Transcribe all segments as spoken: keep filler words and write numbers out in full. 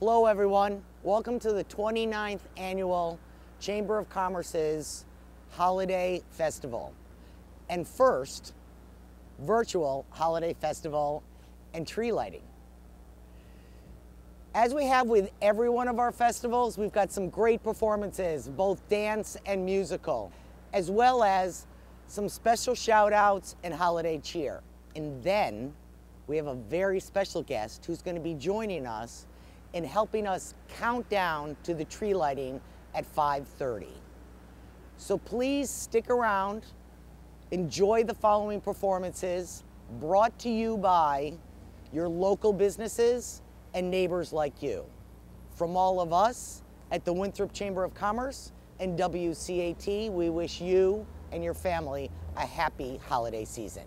Hello everyone, welcome to the twenty-ninth Annual Chamber of Commerce's Holiday Festival. And first, virtual holiday festival and tree lighting. As we have with every one of our festivals, we've got some great performances, both dance and musical, as well as some special shout outs and holiday cheer. And then we have a very special guest who's going to be joining us in helping us count down to the tree lighting at five thirty. So please stick around, enjoy the following performances brought to you by your local businesses and neighbors like you. From all of us at the Winthrop Chamber of Commerce and W S P A, we wish you and your family a happy holiday season.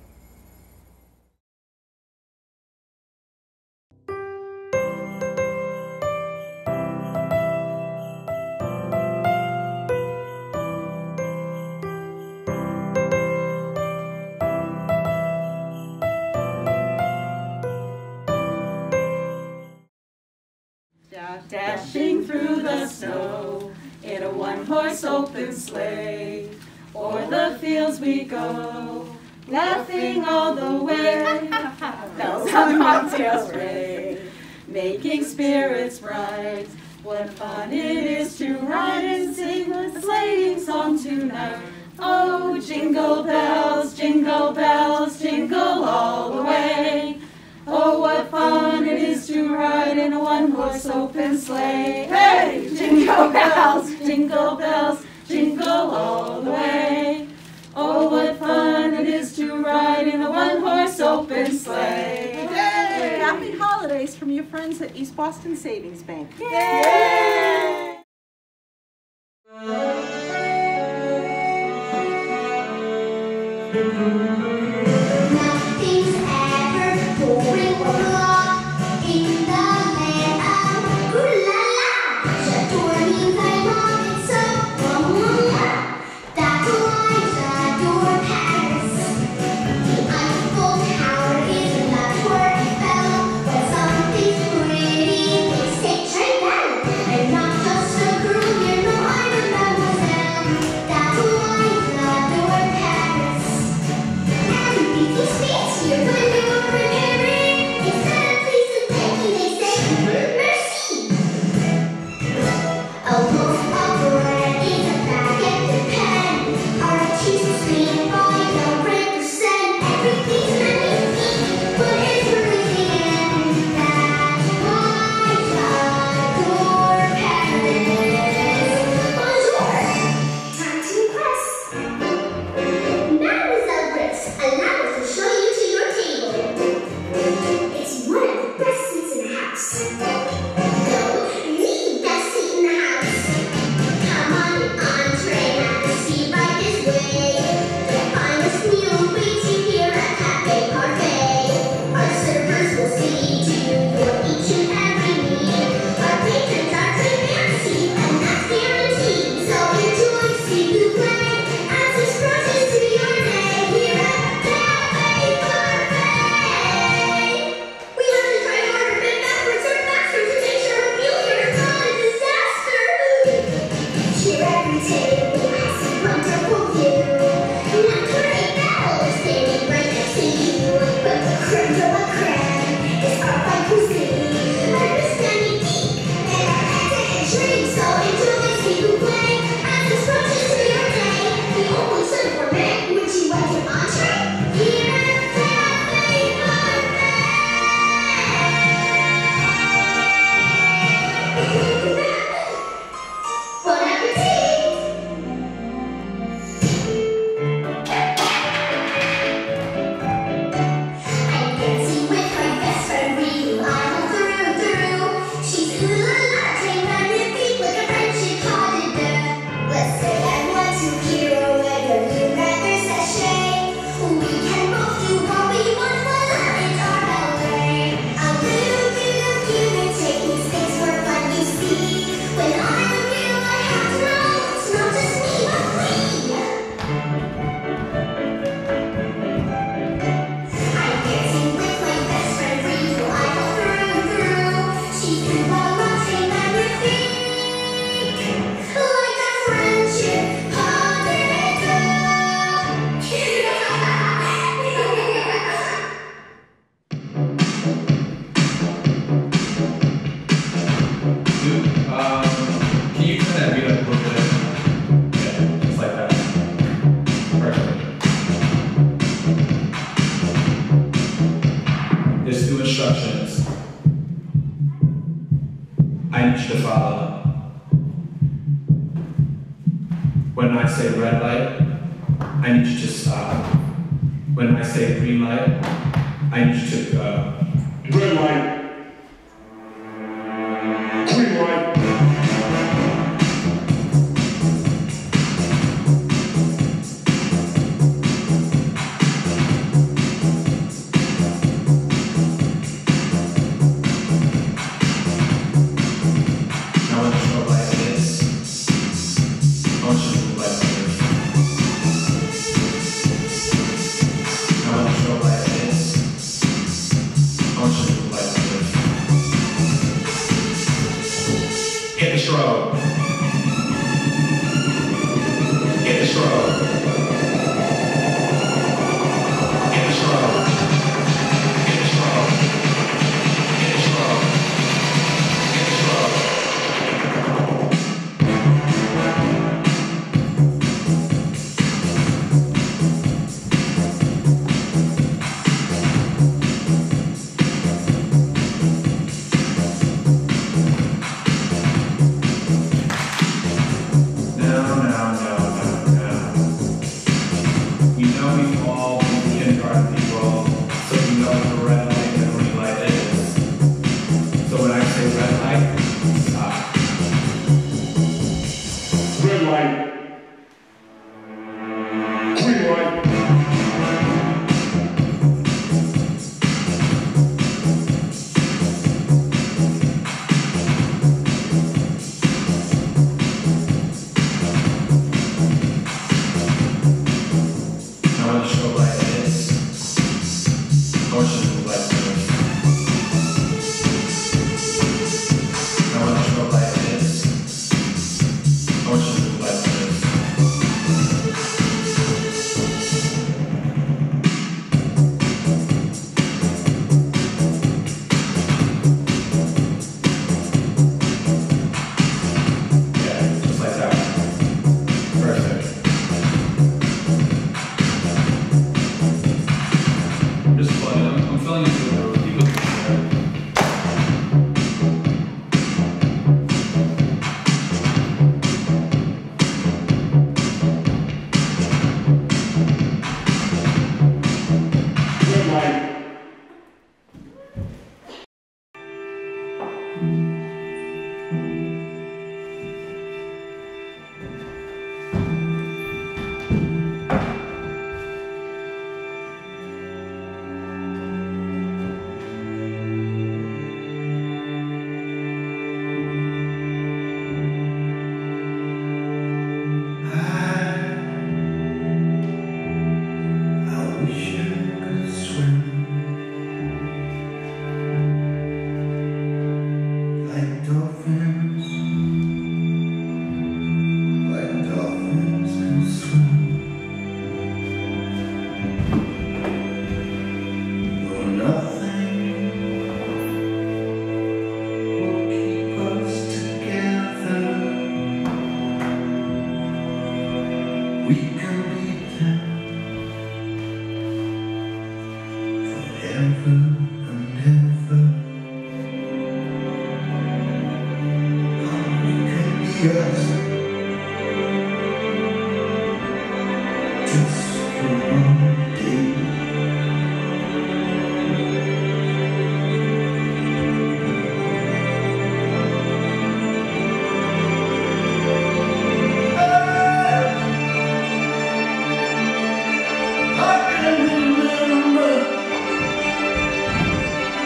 Dashing through the snow in a one-horse open sleigh, o'er the fields we go, laughing all the way. Bells on bobtails ring, making spirits bright. What fun it is to ride and sing a sleighing song tonight. Oh, jingle bells, jingle bells, jingle all the way. Oh, what fun it is to ride in a one-horse open sleigh. Hey! Jingle bells, jingle bells, jingle all the way. Oh, what fun it is to ride in a one-horse open sleigh. Yay! Happy holidays from your friends at East Boston Savings Bank. Yay! Nothing's ever going wrong in the land of ooh la la. Adorning thy mom, it's so wrong. That's why adore Paris. The Eiffel Tower is not where it fell, but something pretty big takes right down. And not just a girl, you know I'm a mademoiselle. That's why adore Paris. Happy Beaky Space, you're going to When I say red light, I need you to stop. When I say green light, I need you to go. Red light. Green light. Now when the strobe light is, I want you to move like this. Now when the strobe light is, I want you to move like this. Hit the strobe. Hit the strobe. Hit the strobe. Hit the strobe. Hit the strobe. Hit the strobe. No, no, no, no, no. You know we've all been kindergarten people, so you know what the red light and the green light is. So when I say red light, stop. Red light. Green light. Now when the strobe light is, I want you to move like this. Now when the strobe light is, I want you to move like this. Yeah, just like that. Perfect. Just flooding. I'm, I'm filling into the people. Red light. I wish I could swim like dolphins, like dolphins can swim. Though nothing will keep us together, we can beat them. Forever and ever, we can be us, just for one day. I can remember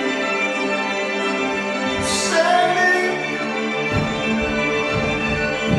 standing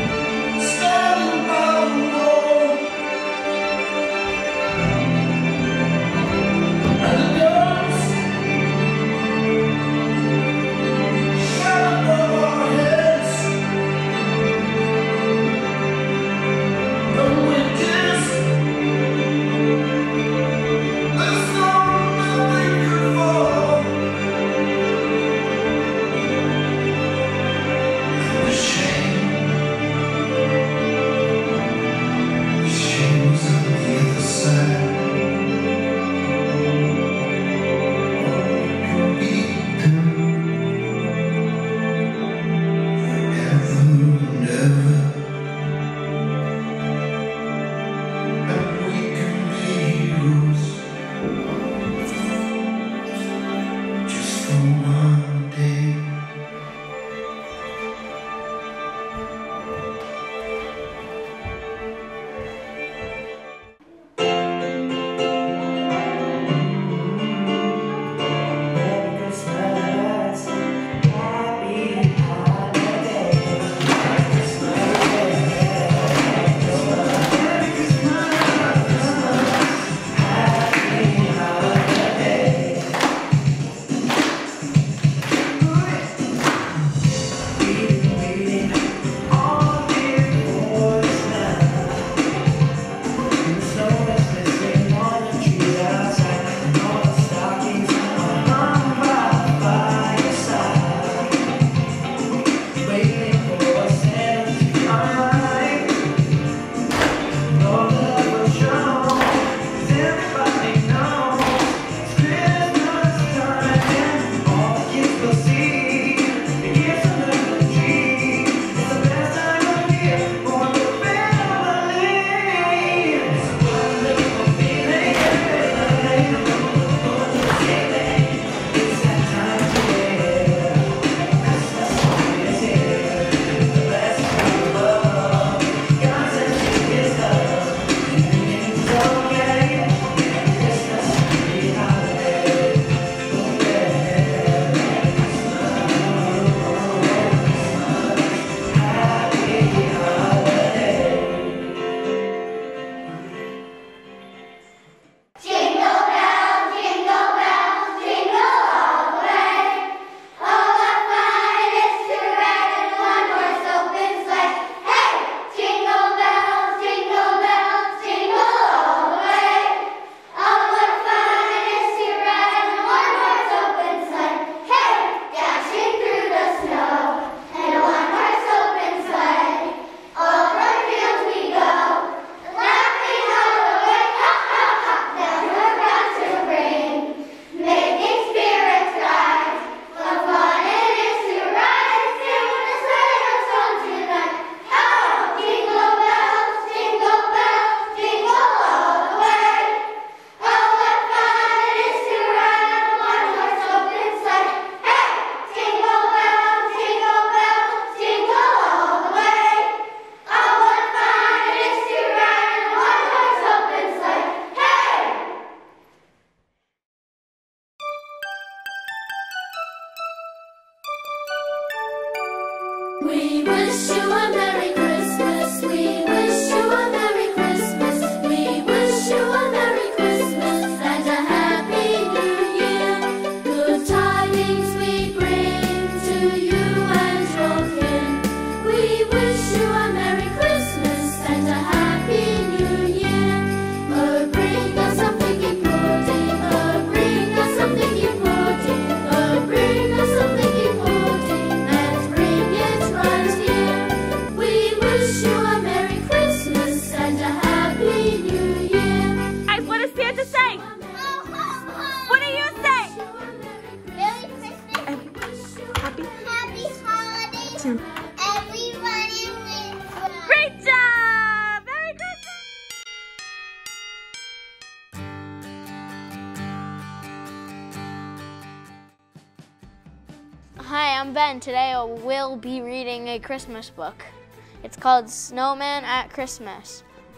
Ben. Today I will be reading a Christmas book. It's called Snowman at Christmas.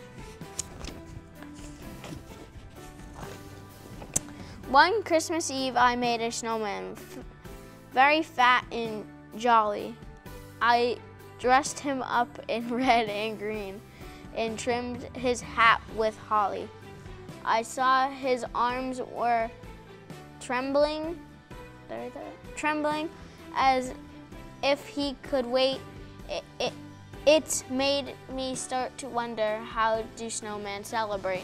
One Christmas Eve, I made a snowman, very fat and jolly. I dressed him up in red and green and trimmed his hat with holly. I saw his arms were trembling, trembling as if he could wait. It, it, it made me start to wonder, how do snowmen celebrate?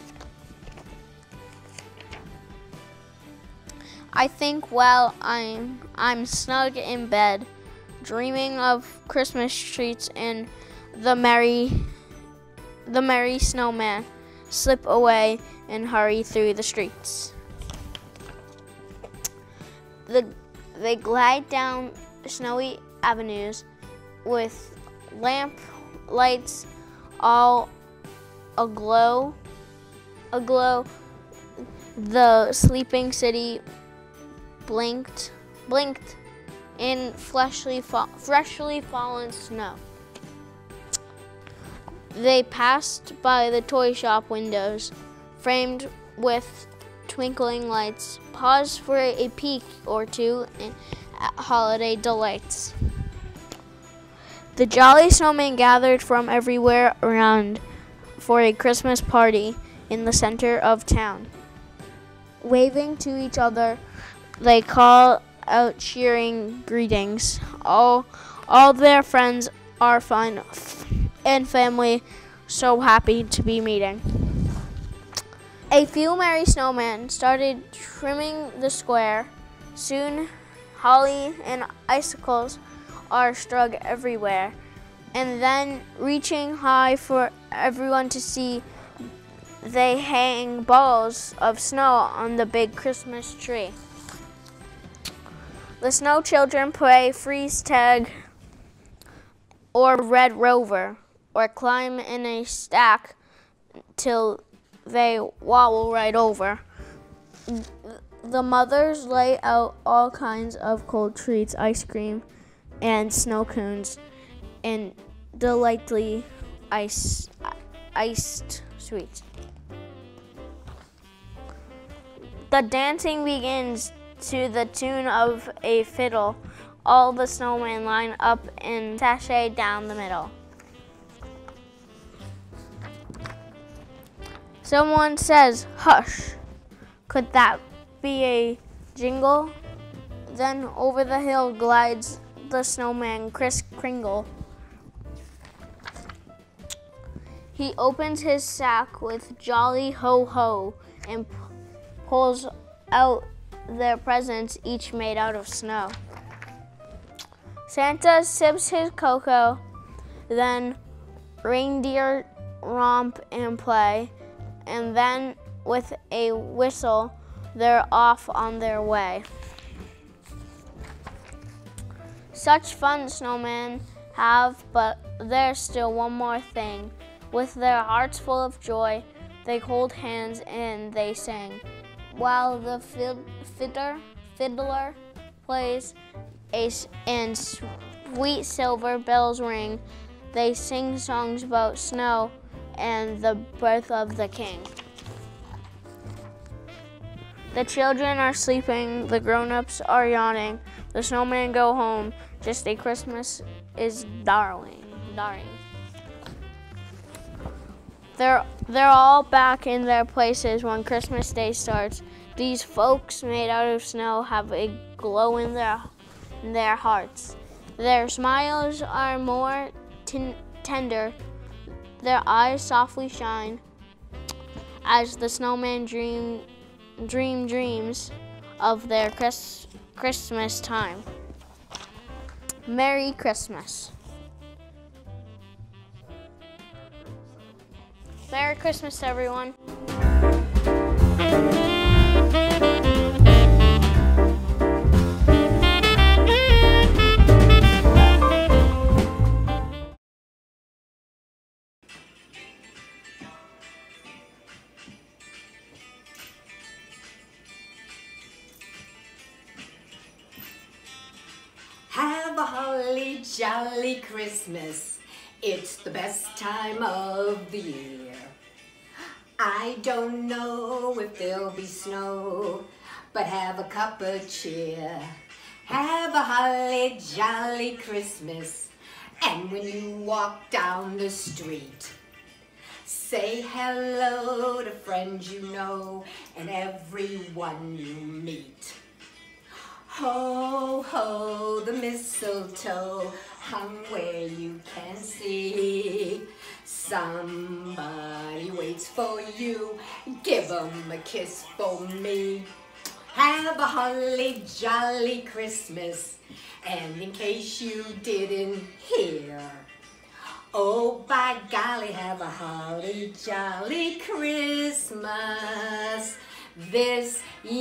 I think while I'm, I'm snug in bed, dreaming of Christmas treats and the merry, the merry snowman slip away and hurry through the streets. The, they glide down snowy avenues with lamp lights all aglow, aglow. The sleeping city blinked, blinked in freshly, fa freshly fallen snow. They passed by the toy shop windows, framed with twinkling lights, paused for a peek or two at holiday delights. The jolly snowmen gathered from everywhere around for a Christmas party in the center of town. Waving to each other, they call out cheering greetings. All, all their friends are fun and family, so happy to be meeting. A few merry snowmen started trimming the square. Soon, holly and icicles are strung everywhere, and then reaching high for everyone to see, they hang balls of snow on the big Christmas tree. The snow children play freeze tag or red rover, or climb in a stack till they wobble right over. The mothers lay out all kinds of cold treats, ice cream and snow cones, and delightfully ice, iced sweets. The dancing begins to the tune of a fiddle. All the snowmen line up and sashay down the middle. Someone says, "Hush, could that be a jingle?" Then over the hill glides the snowman Kris Kringle. He opens his sack with jolly ho ho and pulls out their presents, each made out of snow. Santa sips his cocoa, then reindeer romp and play, and then with a whistle, they're off on their way. Such fun snowmen have, but there's still one more thing. With their hearts full of joy, they hold hands and they sing. While the fiddler, fiddler plays a, and sweet silver bells ring, they sing songs about snow and the birth of the king. The children are sleeping, the grown-ups are yawning, the snowmen go home, just a Christmas is darling, darling. They're, they're all back in their places when Christmas Day starts. These folks made out of snow have a glow in their, in their hearts. Their smiles are more ten tender. Their eyes softly shine as the snowman dream, dream dreams of their Chris, Christmas time. Merry Christmas. Merry Christmas, everyone. Have a jolly Christmas. It's the best time of the year. I don't know if there'll be snow, but have a cup of cheer. Have a holly jolly Christmas. And when you walk down the street, say hello to friends you know and everyone you meet. Ho, ho, the mistletoe hung where you can see. Somebody waits for you, give 'em a kiss for me. Have a holly jolly Christmas, and in case you didn't hear, oh, by golly, have a holly jolly Christmas this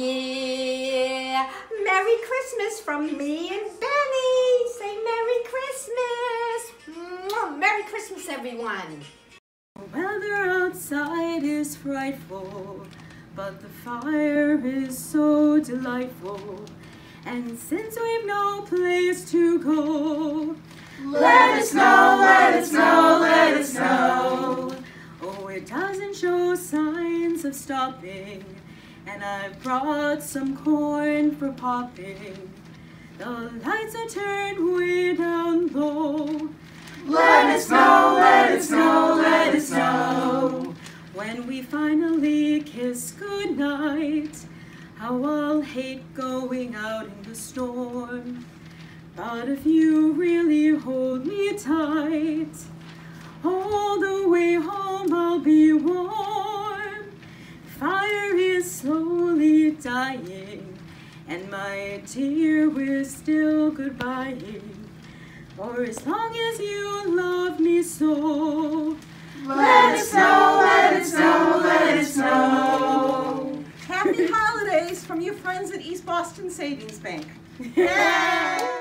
year. Merry Christmas from me and Benny. Say Merry Christmas. Mwah. Merry Christmas, everyone. The weather outside is frightful, but the fire is so delightful. And since we've no place to go, let it snow, let it snow, let it snow. Oh, it doesn't show signs of stopping, and I've brought some corn for popping. The lights are turned way down low. Let it snow, let it snow, let it snow. When we finally kiss goodnight, how I'll hate going out in the storm. But if you really hold me tight, all the way home I'll be warm. Fire is slowly dying, and my dear, we're still goodbying. For as long as you love me so, let it snow, let it snow, let it snow. Happy holidays from your friends at East Boston Savings Bank. Yeah.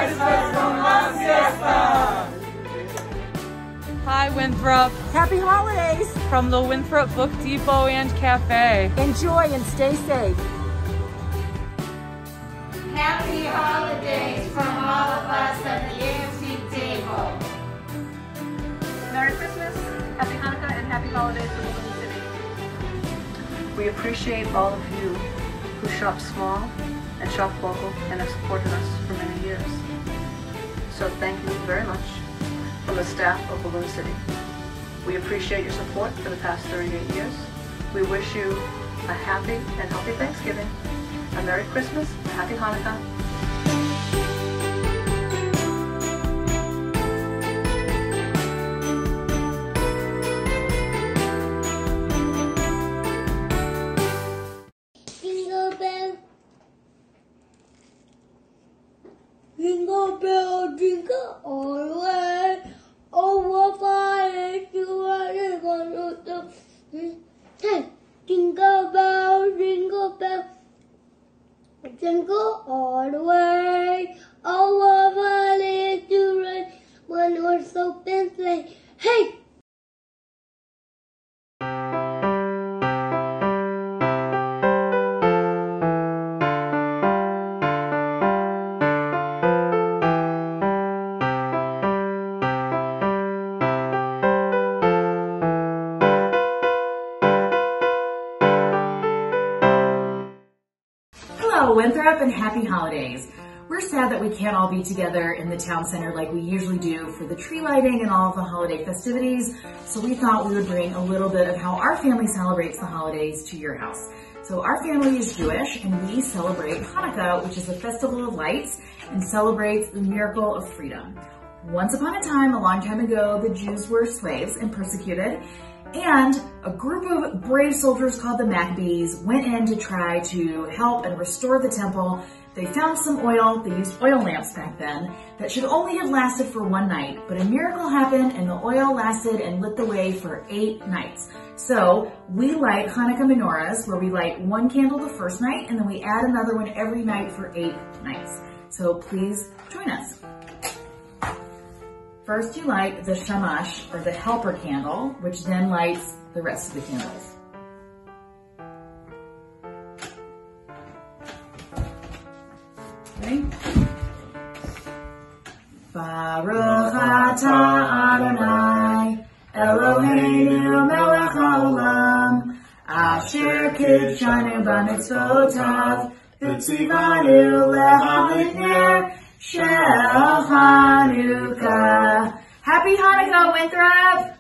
Christmas from La Siesta. Hi, Winthrop. Happy holidays. From the Winthrop Book Depot and Cafe. Enjoy and stay safe. Happy holidays from all of us at the antique table. Merry Christmas, Happy Hanukkah, and Happy Holidays from Balloon City. We appreciate all of you who shop small and shop local and have supported us for many years. So thank you very much from the staff of Balloon City. We appreciate your support for the past thirty-eight years. We wish you a happy and healthy Thanksgiving, a Merry Christmas, a Happy Hanukkah. Jingle bell, jingle bell, jingle all the way. Oh, what fun you are going to do. Hey, jingle bell, jingle bell, jingle all the way. Oh, what fun it is to ride one horse open sleigh. Hey! Hello, Winthrop, and happy holidays. We're sad that we can't all be together in the town center like we usually do for the tree lighting and all of the holiday festivities, so we thought we would bring a little bit of how our family celebrates the holidays to your house. So our family is Jewish, and we celebrate Hanukkah, which is a festival of lights and celebrates the miracle of freedom. Once upon a time, a long time ago, the Jews were slaves and persecuted, and a group of brave soldiers called the Maccabees went in to try to help and restore the temple. They found some oil, they used oil lamps back then, that should only have lasted for one night, but a miracle happened and the oil lasted and lit the way for eight nights. So we light Hanukkah menorahs, where we light one candle the first night and then we add another one every night for eight nights. So please join us. First, you light the shamash, or the helper candle, which then lights the rest of the candles. Ready? Baruch atah Adonai, Eloheinu melech haolam, asher kidshanu b'mitzvotav, v'tzivanu lehavit ner Shel Hanukkah. Happy Hanukkah, Winthrop!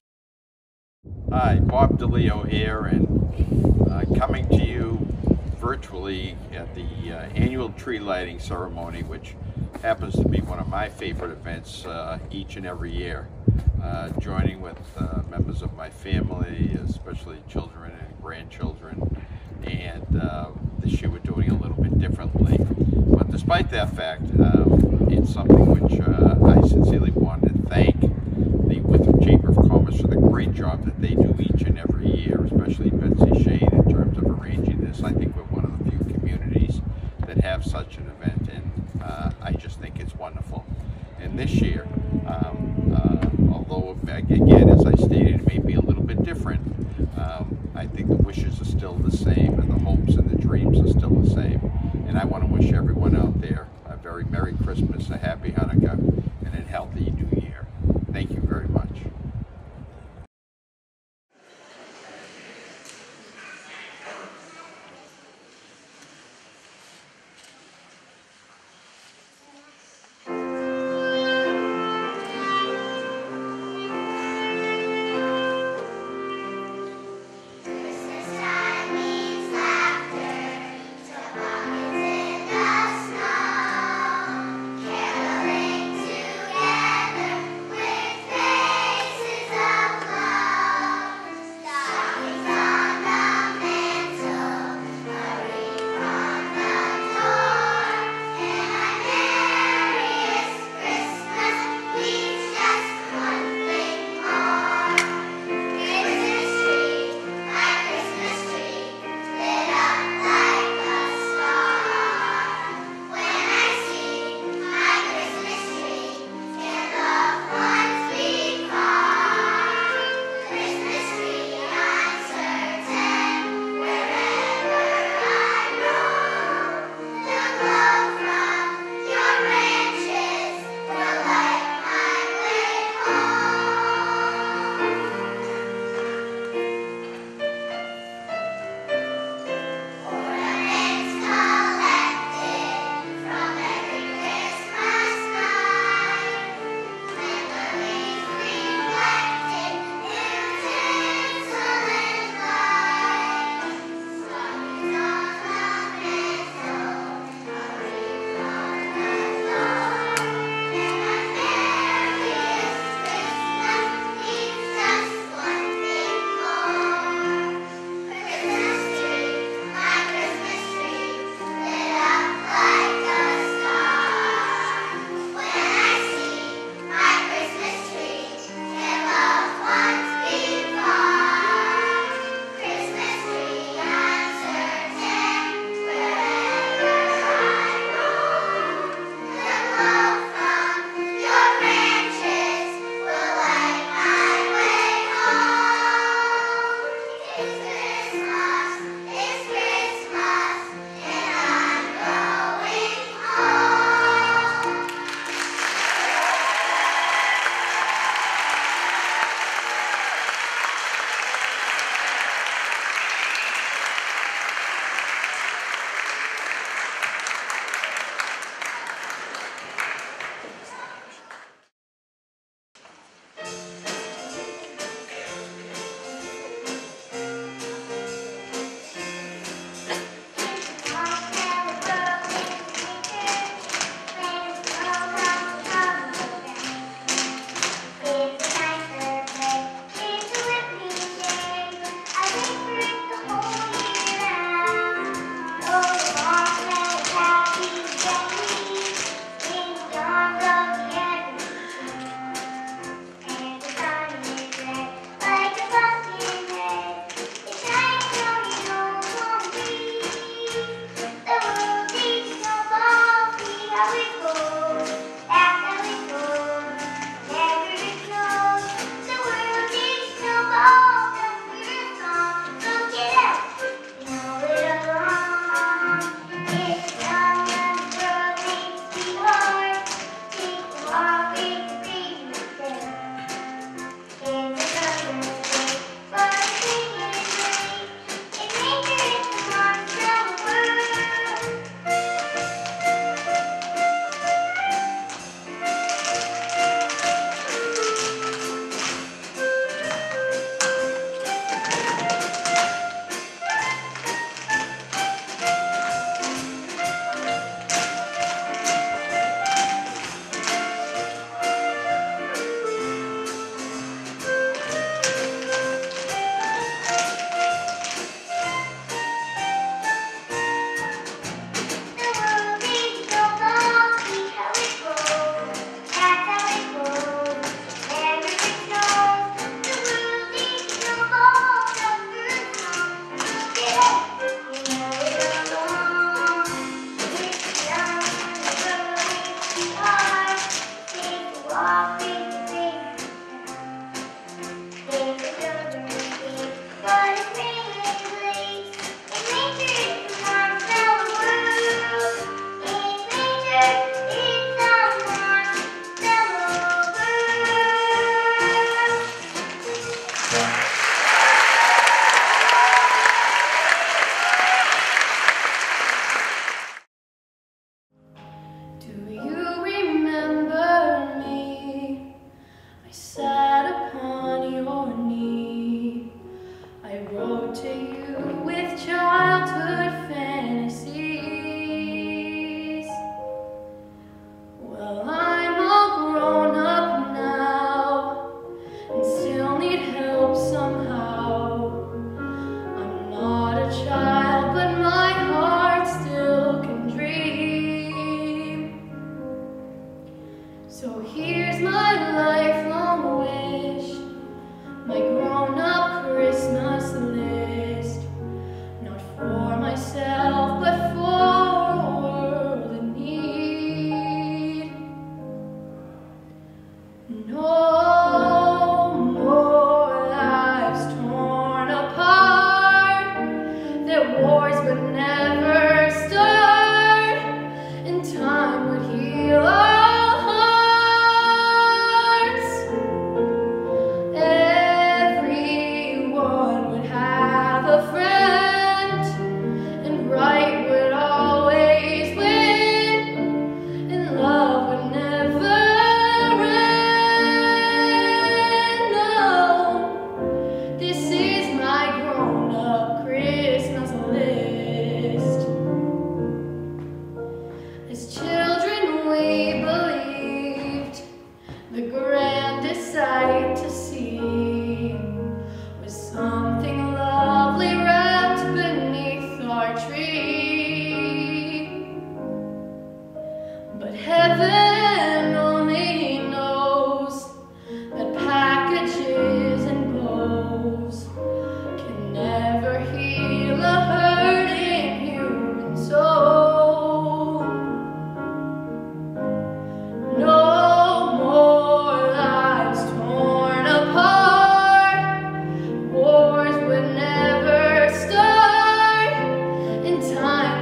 Hi, Bob DeLeo here, and uh, coming to you virtually at the uh, annual tree lighting ceremony, which happens to be one of my favorite events uh, each and every year. Uh, joining with uh, members of my family, especially children and grandchildren, and uh, this year we're doing a little bit differently. But despite that fact, um, it's something which uh, I sincerely want to thank the Winthrop Chamber of Commerce for the great job that they do each and every year, especially Betsy Shade in terms of arranging this. I think we're one of the few communities that have such an event, and uh, I just think it's wonderful. And this year, um, uh, although again, as I stated, it may be a little bit different, um, I think the wishes are still the same, and the hopes and the dreams are still the same. And I want to wish everyone out there a very Merry Christmas, a Happy Hanukkah, and a healthy New Year. Thank you very much. Caroling together.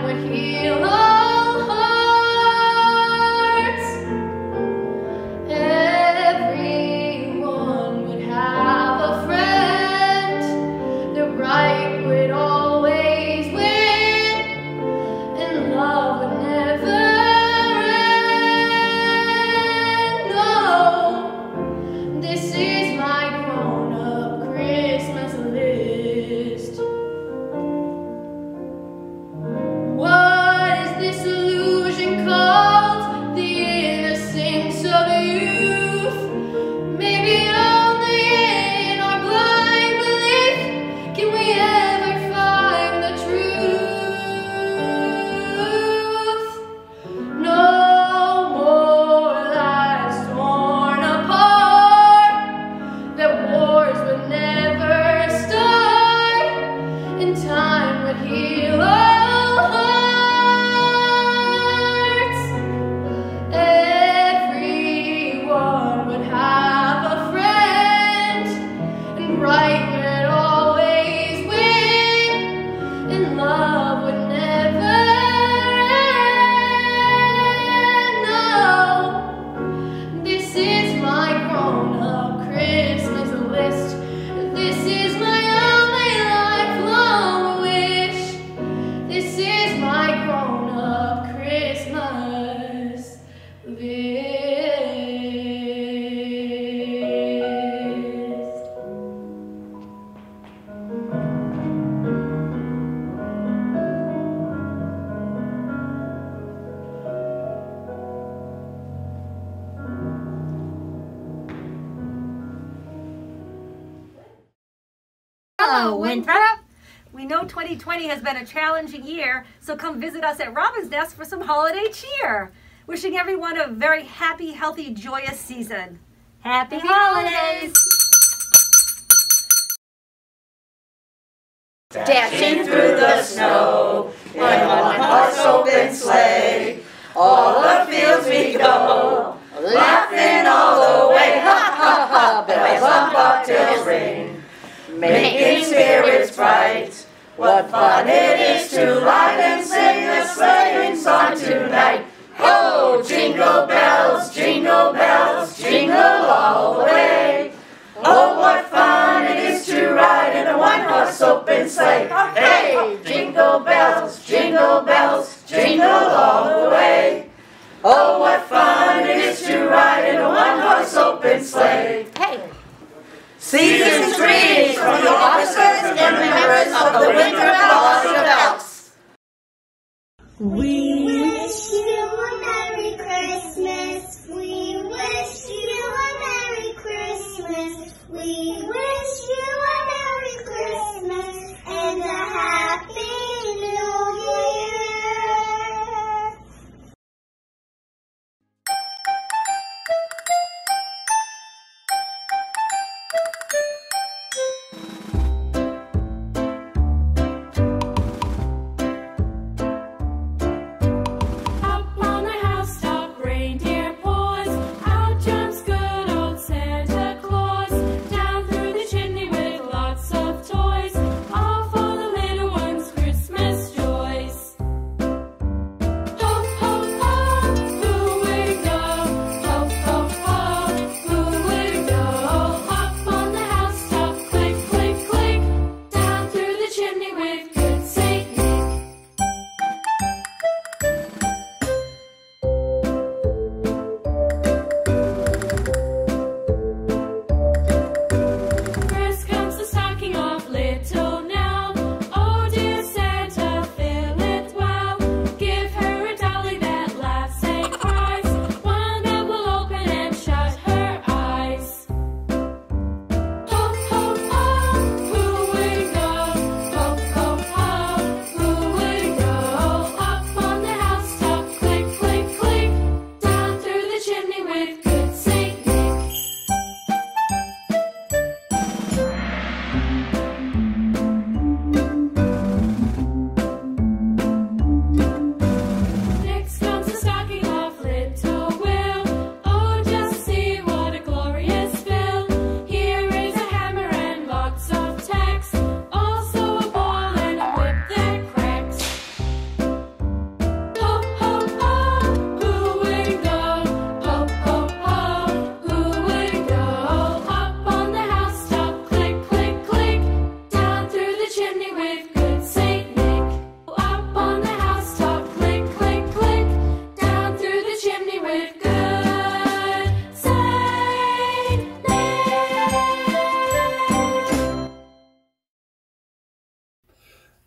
would heal all hearts. Everyone would have a friend. The right would always win, and love would never end. No, this is my grown-up Christmas list. What is this illusion called? The innocence of youth. Maybe only in our blind belief can we ever find the truth. No more lives torn apart, that wars would never start, and time would heal all hearts. Everyone would have a friend, and right would always win, and love would never end. No, this is my grown-up Christmas list. This is my only lifelong wish. This is my grown-up Christmas list. Hello, Winthrop. We know twenty twenty has been a challenging year, so come visit us at Robin's Nest for some holiday cheer. Wishing everyone a very happy, healthy, joyous season. Happy, Happy holidays! Dashing through the snow in one horse open sleigh. All the fields we go, laughing all the way. Ha ha ha, bells on bobtails ring, making spirits bright. What fun it is to ride and sing a sleighing song tonight. Oh, jingle bells, jingle bells, jingle all the way. Oh, what fun it is to ride in a one-horse open sleigh. Hey, jingle bells, jingle bells, jingle all the way. Oh, what fun it is to ride in a one-horse open sleigh. Hey. Season's greetings from the officers and members of the Winthrop Boys and Elks. We wish you a Merry Christmas. We wish you a Merry Christmas. We wish you a Merry Christmas and a Happy New Year. Down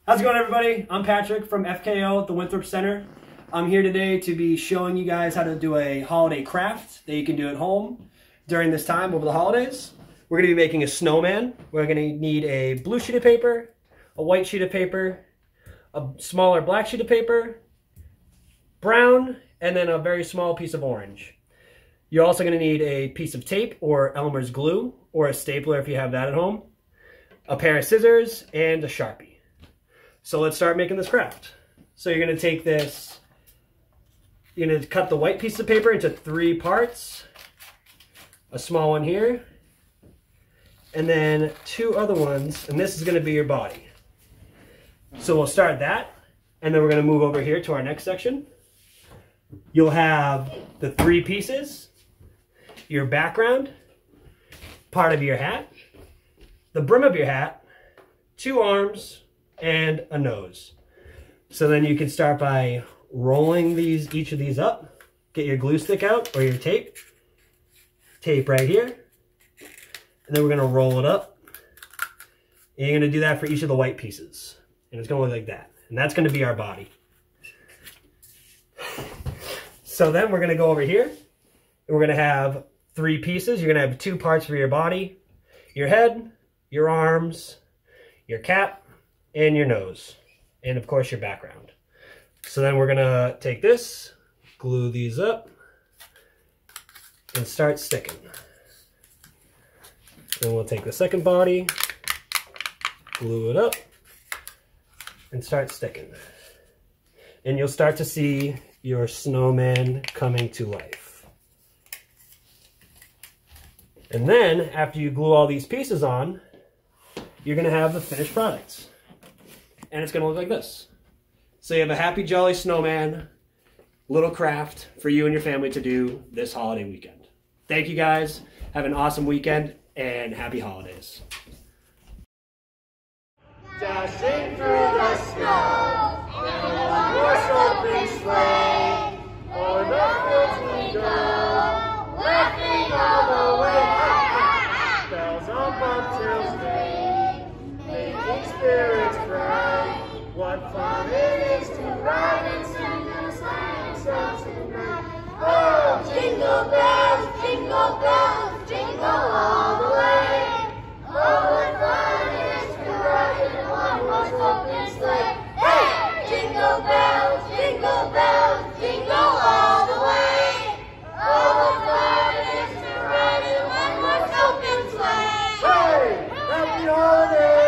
How's it going, everybody? I'm Patrick from F K O at the Winthrop Center. I'm here today to be showing you guys how to do a holiday craft that you can do at home during this time over the holidays. We're going to be making a snowman. We're going to need a blue sheet of paper, a white sheet of paper, a smaller black sheet of paper, brown, and then a very small piece of orange. You're also going to need a piece of tape or Elmer's glue or a stapler if you have that at home, a pair of scissors, and a Sharpie. So let's start making this craft. So you're going to take this, you're going to cut the white piece of paper into three parts, a small one here, and then two other ones, and this is going to be your body. So we'll start that, and then we're going to move over here to our next section. You'll have the three pieces, your background, part of your hat, the brim of your hat, two arms, and a nose. So then you can start by rolling these, each of these up. Get your glue stick out or your tape. Tape right here. And then we're going to roll it up. And you're going to do that for each of the white pieces. And it's going to look like that. And that's going to be our body. So then we're going to go over here. And we're going to have three pieces. You're going to have two parts for your body. Your head, your arms, your cap, and your nose, and of course your background. So then we're gonna take this, glue these up, and start sticking. Then we'll take the second body, glue it up, and start sticking. And you'll start to see your snowman coming to life. And then, after you glue all these pieces on, you're gonna have the finished products. And it's going to look like this. So you have a happy, jolly snowman, little craft for you and your family to do this holiday weekend. Thank you guys. Have an awesome weekend and happy holidays. Dashing through the snow in a one-horse open sleigh, o'er the fields we go, laughing all the way. Bells on bobtails ring, making spirits bright. What fun it is to ride and sing a sleighing song tonight. Oh, jingle bells, jingle bells, jingle all the way. Oh, what fun it is to ride in a one-horse open sleigh. Hey! Jingle bells, jingle bells, jingle all the way. Oh, what fun it is to ride in a one-horse open sleigh. Hey! Happy holidays!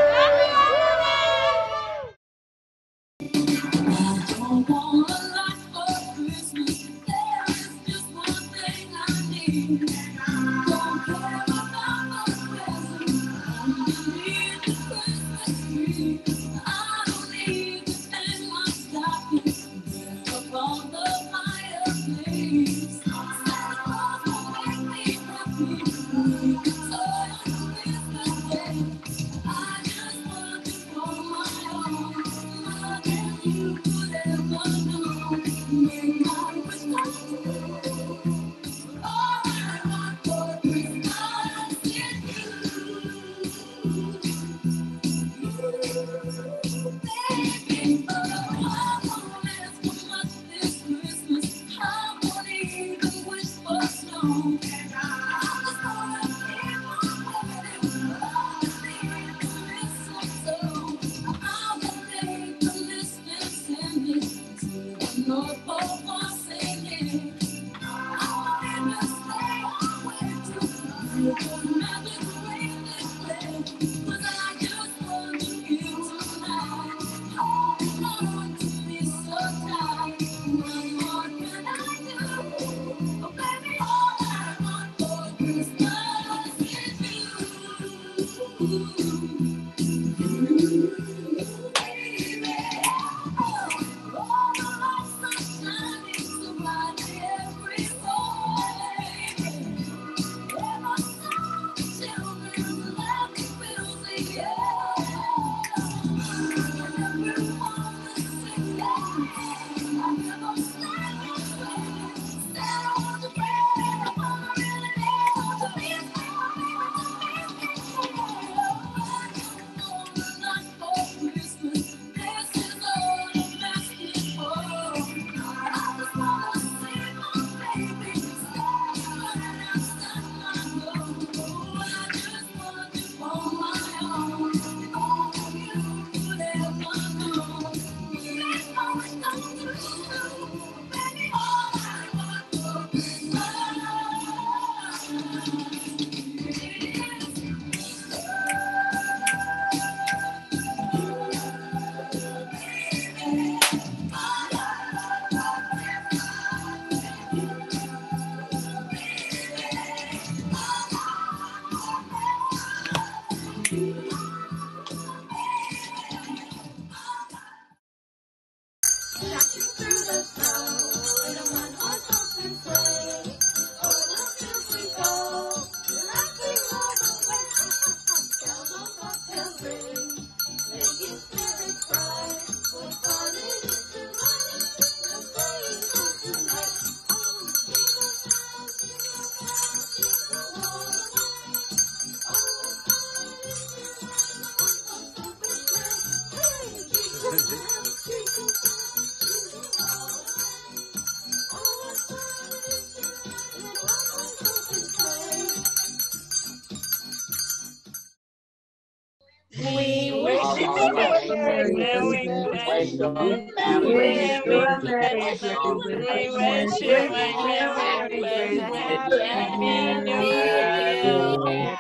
Merry Christmas. We wish you a Merry Christmas. We wish you a Merry Christmas. Happy New Year.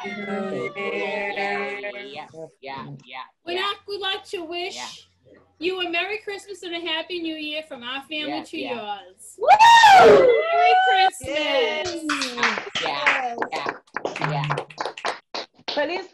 Yeah, yeah, yeah. We'd like, we'd like to wish yeah. you a Merry Christmas and a Happy New Year from our family yeah, to yeah. yours. Woo! Merry Christmas! Yes. Yeah, yeah, yeah. Feliz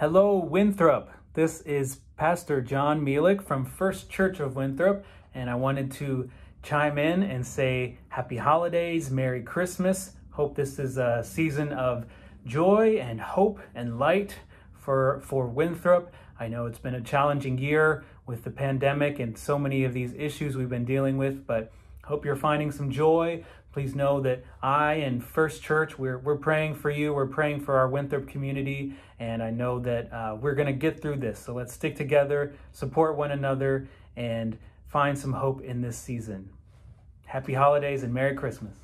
Hello, Winthrop. This is Pastor John Mielik from First Church of Winthrop, and I wanted to chime in and say happy holidays, Merry Christmas. Hope this is a season of joy and hope and light for, for Winthrop. I know it's been a challenging year with the pandemic and so many of these issues we've been dealing with, but hope you're finding some joy. Please know that I and First Church, we're, we're praying for you. We're praying for our Winthrop community, and I know that uh, we're going to get through this. So let's stick together, support one another, and find some hope in this season. Happy holidays and Merry Christmas.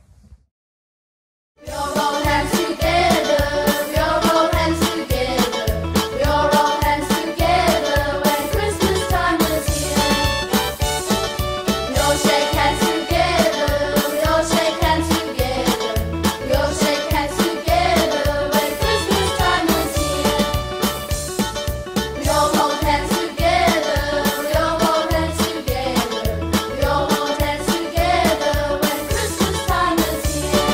We all roll hands together. We all roll hands together. We all roll hands together when Christmas time is here. We all shake hands together. We all shake hands together. We all shake hands together when Christmas time is here. We all hold hands together. We all hold hands together. We all hold hands together when Christmas time is here.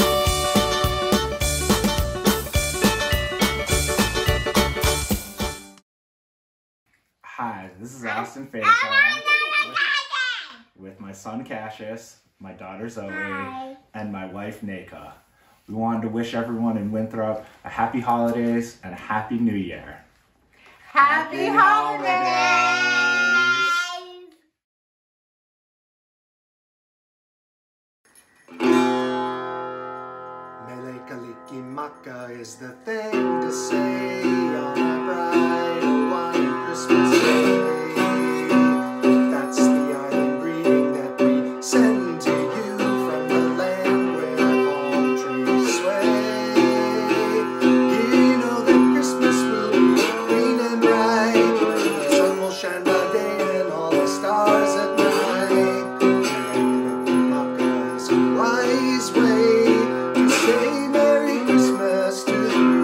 Hi, this is Austin Faison with my son Cassius, my daughter Zoe, Hi. and my wife Naka. We wanted to wish everyone in Winthrop a happy holidays and a happy new year. Happy holidays! Mele Kalikimaka is the thing to say on a bright Hawaiian Christmas day. That's the island greeting that we send to you from the land where palm trees sway. You know that Christmas will be green and bright, the sun will shine by day and all the stars at night. Mele Kalikimaka is a wise way to say Merry Christmas to you.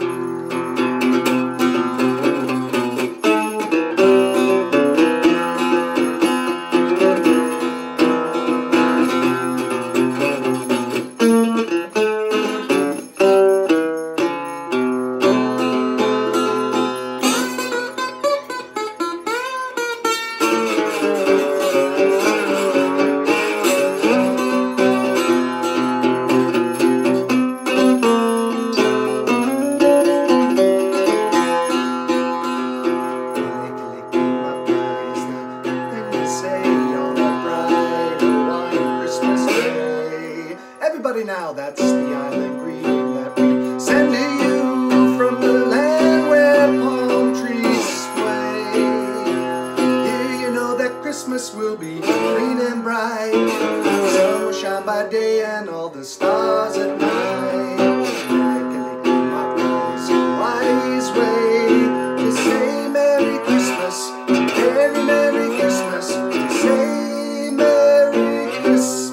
Everybody now, that's the island greeting that we send to you from the land where palm trees sway. Yeah, you know that Christmas will be green and bright, the sun will shine by day and all the stars at night. Kalikimaka is a wise way to say Merry Christmas, Merry Merry Christmas, to say Merry Christmas.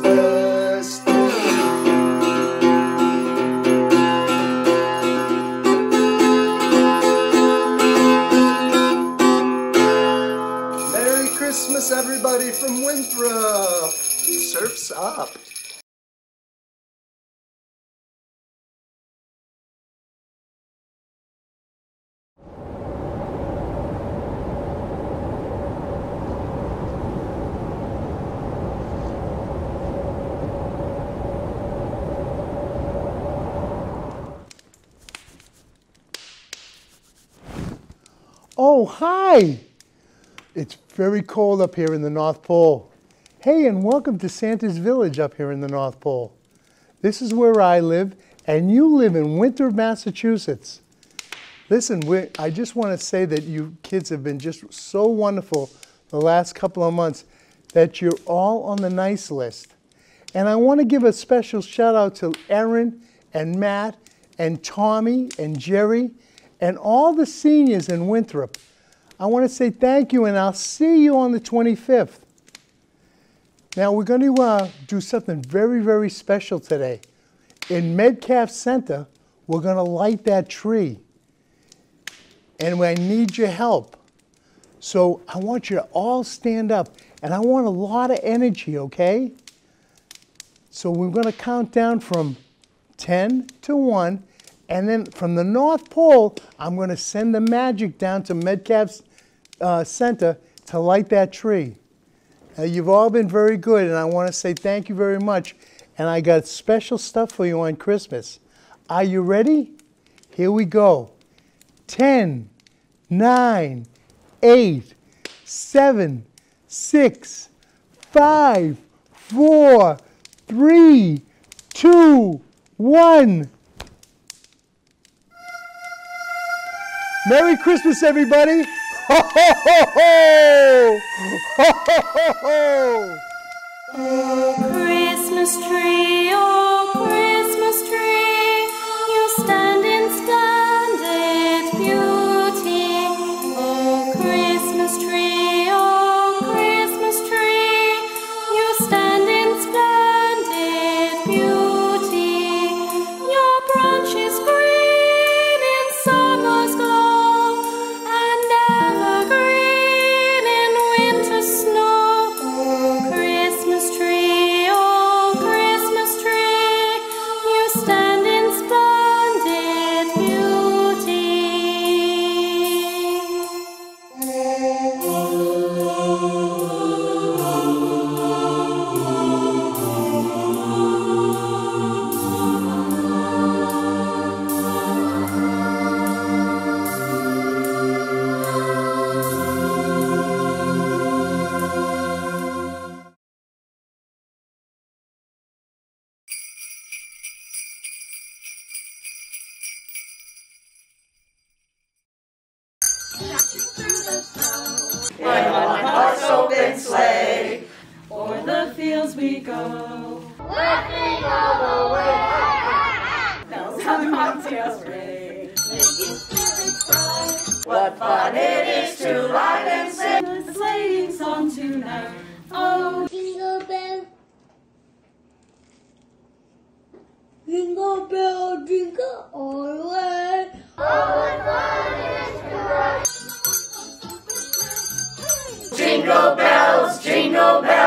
Merry Christmas, everybody from Winthrop. Surf's up. Oh, hi! It's very cold up here in the North Pole. Hey, and welcome to Santa's Village up here in the North Pole. This is where I live, and you live in Winthrop, Massachusetts. Listen, we, I just want to say that you kids have been just so wonderful the last couple of months that you're all on the nice list. And I want to give a special shout out to Erin and Matt and Tommy and Jerry and all the seniors in Winthrop. I want to say thank you, and I'll see you on the twenty-fifth. Now, we're going to uh, do something very, very special today. In Metcalf Center, we're going to light that tree. And I need your help. So I want you to all stand up, and I want a lot of energy, okay? So we're going to count down from ten to one, And then from the North Pole, I'm going to send the magic down to Metcalf's uh, Center to light that tree. Now, you've all been very good, and I want to say thank you very much. And I got special stuff for you on Christmas. Are you ready? Here we go. Ten, nine, eight, seven, six, five, four, three, two, one. Merry Christmas, everybody! Ho, ho, ho, ho! Ho, ho, ho, ho! Christmas tree, oh Christmas tree, you stand in splendid beauty. Oh Christmas tree, oh Christmas tree, you stand in splendid beauty. Your branch is green in summer's glow and evergreen in winter's snow. Oh Christmas tree, oh Christmas tree, you stand in splendid beauty. In one horse open sleigh, O'er the fields we go, Laughing all the way. bells on bobtails ring. what fun it is to ride and sing. The sleighing song tonight. Oh, Jingle bell, jingle bell, jingle all the way. Oh, what fun it is to ride. Jingle bells, jingle bells.